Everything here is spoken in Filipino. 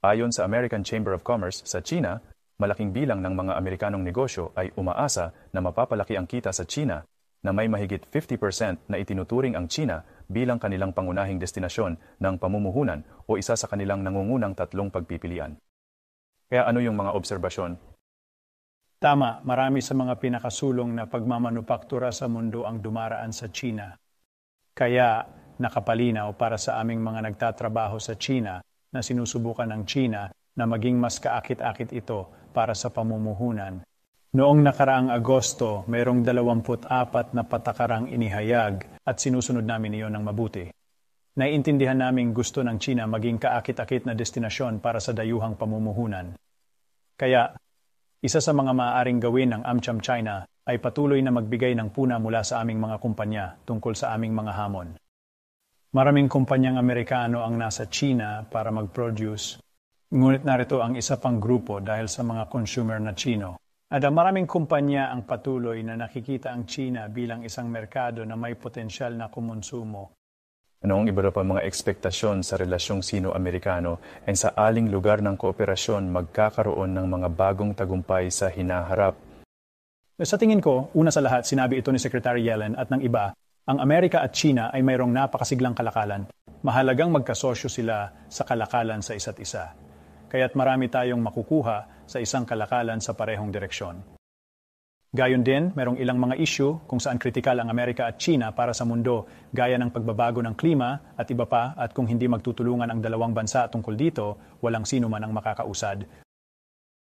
Ayon sa American Chamber of Commerce sa China, malaking bilang ng mga Amerikanong negosyo ay umaasa na mapapalaki ang kita sa China na may mahigit 50% na itinuturing ang China bilang kanilang pangunahing destinasyon ng pamumuhunan o isa sa kanilang nangungunang tatlong pagpipilian. Kaya ano yung mga obserbasyon? Tama, marami sa mga pinakasulong na pagmamanupaktura sa mundo ang dumaraan sa China. Kaya nakapalinaw para sa aming mga nagtatrabaho sa China na sinusubukan ng China na maging mas kaakit-akit ito para sa pamumuhunan. Noong nakaraang Agosto, mayroong 24 na patakarang inihayag at sinusunod namin iyon ng mabuti. Naiintindihan namin gusto ng China maging kaakit-akit na destinasyon para sa dayuhang pamumuhunan. Kaya, isa sa mga maaaring gawin ng AmCham China ay patuloy na magbigay ng puna mula sa aming mga kumpanya tungkol sa aming mga hamon. Maraming kumpanyang Amerikano ang nasa China para mag-produce. Ngunit narito ang isa pang grupo dahil sa mga consumer na Chino. At maraming kumpanya ang patuloy na nakikita ang China bilang isang merkado na may potensyal na kumonsumo. Ano ang iba pa mga ekspektasyon sa relasyong Sino-Amerikano at sa aling lugar ng kooperasyon magkakaroon ng mga bagong tagumpay sa hinaharap? Sa tingin ko, una sa lahat, sinabi ito ni Secretary Yellen at ng iba, ang Amerika at China ay mayroong napakasiglang kalakalan. Mahalagang magkasosyo sila sa kalakalan sa isa't isa. Kaya't marami tayong makukuha sa isang kalakalan sa parehong direksyon. Gayon din, mayroong ilang mga issue kung saan kritikal ang Amerika at China para sa mundo, gaya ng pagbabago ng klima at iba pa, at kung hindi magtutulungan ang dalawang bansa tungkol dito, walang sino man ang makakausad.